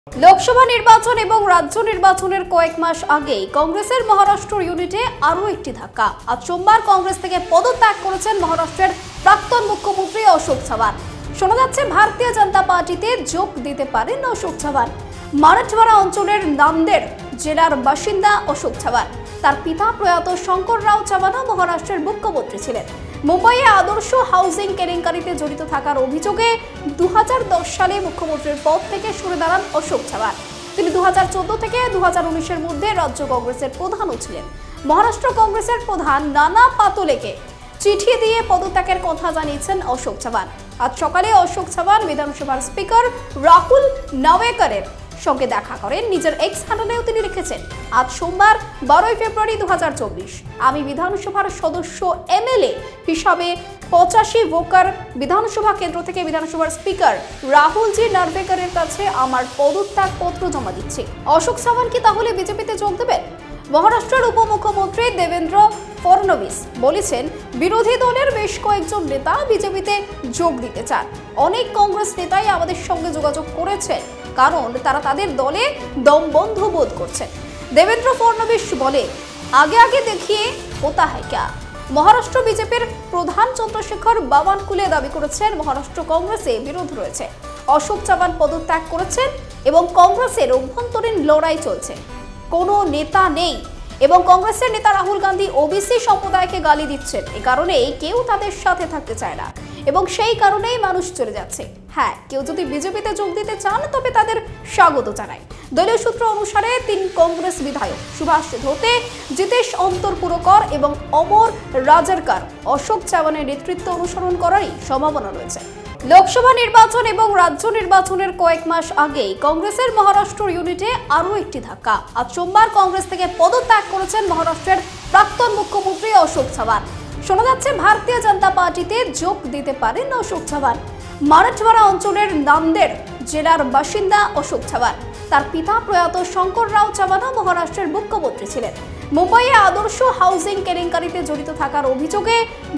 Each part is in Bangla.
লোকসভা নির্বাচন এবং রাজ্য নির্বাচনের কয়েক মাস আগেই কংগ্রেসের মহারাষ্ট্র ইউনিটে আরও একটি ধাক্কা। আজ সোমবার কংগ্রেস থেকে পদত্যাগ করেছেন মহারাষ্ট্রের প্রাক্তন মুখ্যমন্ত্রী অশোক চव्हाण। শোনা যাচ্ছে ভারতীয় জনতা পার্টিতে যোগ দিতে পারেন অশোক চव्हाण। মারাঠওয়াড়া অঞ্চলের নান্দেড় জেলার বাসিন্দা অশোক চव्हाण। তার পিতা প্রয়াত শঙ্কর রাও চव्हाणও মহারাষ্ট্রের মুখ্যমন্ত্রী ছিলেন। মুম্বাইয়ে আদর্শ হাউজিং কেলেঙ্কারিতে জড়িত থাকার অভিযোগে 2010 সালে মুখ্যমন্ত্রীর পদ থেকে সরে দাঁড়ান অশোক চव्हाण। তিনি 2014 থেকে 2019-এর মধ্যে রাজ্য কংগ্রেসের প্রধানও ছিলেন। মহারাষ্ট্র কংগ্রেসের প্রধান নানা পাতোলেকে চিঠি দিয়ে পদত্যাগের কথা জানিয়েছেন অশোক চव्हाण। আজ সকালে অশোক চव्हाण বিধানসভার স্পিকার রাহুল নাওয়েকরের সঙ্গে দেখা করেন। নিজের এক্স হ্যান্ডেলেও তিনি লিখেছেন, আজ সোমবার 12 ফেব্রুয়ারি 2024 আমি বিধানসভার সদস্য এমএলএ হিসাবে 85 ভোকার বিধানসভা কেন্দ্র থেকে বিধানসভার স্পিকার রাহুলজি নার্ভেকরের কাছে আমার পদত্যাগ পত্র জমা দিচ্ছি। অশোক চव्हाण কি তাহলে বিজেপিতে যোগ দেবেন? মহারাষ্ট্রের উপমুখ্যমন্ত্রী দেবেন্দ্র ফডনবিস বলেছেন, বিরোধী দলের বেশ কয়েকজন নেতা বিজেপিতে যোগ দিতে চান। অনেক কংগ্রেস নেতাই আমাদের সঙ্গে যোগাযোগ করেছেন, কারণ তারা তাদের দলে দমবন্ধ বোধ করছেন। দেবেন্দ্র ফডনবিস বলে, আগে আগে দেখিয়ে হোতা হ্যায় ক্যা। মহারাষ্ট্র বিজেপির প্রধান চন্দ্রশেখর বাবানকুলে দাবি করেছেন, মহারাষ্ট্র কংগ্রেসে বিরোধ রয়েছে। অশোক চव्हाण পদত্যাগ করেছেন এবং কংগ্রেসের অভ্যন্তরীণ লড়াই চলছে। কোনো নেতা নেই এবং কংগ্রেসের নেতা রাহুল গান্ধী ওবিসি সম্প্রদায়কে গালি দিচ্ছেন। এ কারণে কেউ তাদের সাথে থাকতে চায় না এবং সেই কারণেই মানুষ চলে যাচ্ছে। হ্যাঁ, কেউ যদি বিজেপিতে যোগ দিতে চান তবে তাদের স্বাগত জানায়। দলীয় সূত্র অনুসারে 3 কংগ্রেস বিধায়ক সুভাষ ধোতে, জিতেশ অন্তরপুরকর এবং অমর রাজারকার অশোক চव्हाणের নেতৃত্ব অনুসরণ করারই সম্ভাবনা রয়েছে। লোকসভা নির্বাচন এবং রাজ্য নির্বাচনের কয়েক মাস আগেই কংগ্রেসের মহারাষ্ট্র ইউনিটে আরও একটি ধাক্কা। আজ সোমবার কংগ্রেস থেকে পদত্যাগ করেছেন মহারাষ্ট্রের প্রাক্তন মুখ্যমন্ত্রী অশোক চव्हाण। শোনা যাচ্ছে ভারতীয় জনতা পার্টিতে যোগ দিতে পারেন অশোক চव्हाण। মারাঠওয়াড়া অঞ্চলের নান্দেড় জেলার বাসিন্দা অশোক চव्हाण। তার পিতা প্রয়াত শঙ্কর রাও চव्हाणও মহারাষ্ট্রের মুখ্যমন্ত্রী ছিলেন। মুম্বাইয়ে আদর্শ হাউজিং কেলেঙ্কারিতে জড়িত থাকার অভিযোগে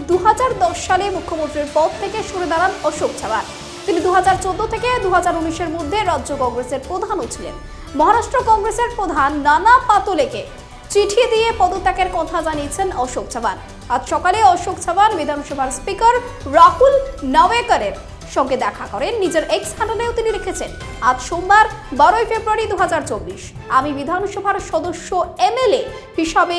2010 সালে মুখ্যমন্ত্রীর পদ থেকে সরে দাঁড়ান অশোক চव्हाण। তিনি 2014 থেকে 2019-এর মধ্যে রাজ্য কংগ্রেসের প্রধানও ছিলেন। মহারাষ্ট্র কংগ্রেসের প্রধান নানা পাতোলেকে চিঠি দিয়ে পদত্যাগের কথা জানিয়েছেন অশোক চव्हाण। আজ সকালে অশোক চव्हाण বিধানসভার স্পিকার রাহুল নাওয়েকরের সঙ্গে দেখা করেন। নিজের এক্স হ্যান্ডেলেও তিনি লিখেছেন, আজ সোমবার 12 ফেব্রুয়ারি 2024 আমি বিধানসভার সদস্য এমএলএ হিসাবে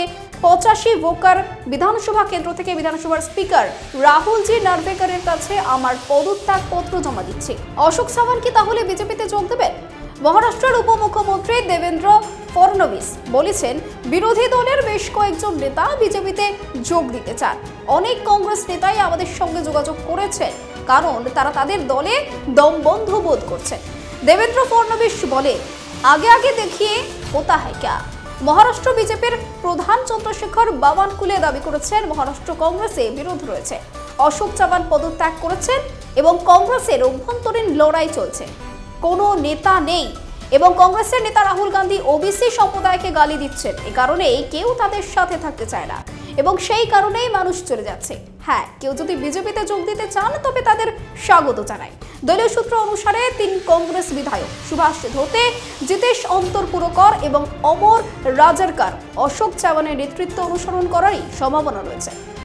85 ভোকার বিধানসভা কেন্দ্র থেকে বিধানসভার স্পিকার রাহুলজি নার্ভেকরের কাছে আমার পদত্যাগ পত্র জমা দিচ্ছি। অশোক চव्हाण কি তাহলে বিজেপিতে যোগ দেবেন? মহারাষ্ট্রের উপমুখ্যমন্ত্রী দেবেন্দ্র ফডনবিস বলেছেন, বিরোধী দলের বেশ কয়েকজন নেতা বিজেপিতে যোগ দিতে চান। অনেক কংগ্রেস নেতাই আমাদের সঙ্গে যোগাযোগ করেছেন, কারণ তারা তাদের দলে দমবন্ধ বোধ করছেন। দেবেন্দ্র ফডনবিস বলে, আগে আগে দেখিয়ে হোতা হ্যায় ক্যা। মহারাষ্ট্র বিজেপির প্রধান চন্দ্রশেখর বাবানকুলে দাবি করেছেন, মহারাষ্ট্র কংগ্রেসে বিরোধ রয়েছে। অশোক চव्हाण পদত্যাগ করেছেন এবং কংগ্রেসের অভ্যন্তরীণ লড়াই চলছে। কোনো নেতা নেই এবং কংগ্রেসের নেতা রাহুল গান্ধী ওবিসি সম্প্রদায়কে গালি দিচ্ছেন। এ কারণে কেউ তাদের সাথে থাকতে চায় না এবং সেই কারণেই মানুষ চলে যাচ্ছে। হ্যাঁ, কেউ যদি বিজেপিতে যোগ দিতে চান তবে তাদের স্বাগত জানায়। দলীয় সূত্র অনুসারে 3 কংগ্রেস বিধায়ক সুভাষ ধোতে, জিতেশ অন্তরপুরকর এবং অমর রাজারকার অশোক চव्हाणের নেতৃত্ব অনুসরণ করারই সম্ভাবনা রয়েছে।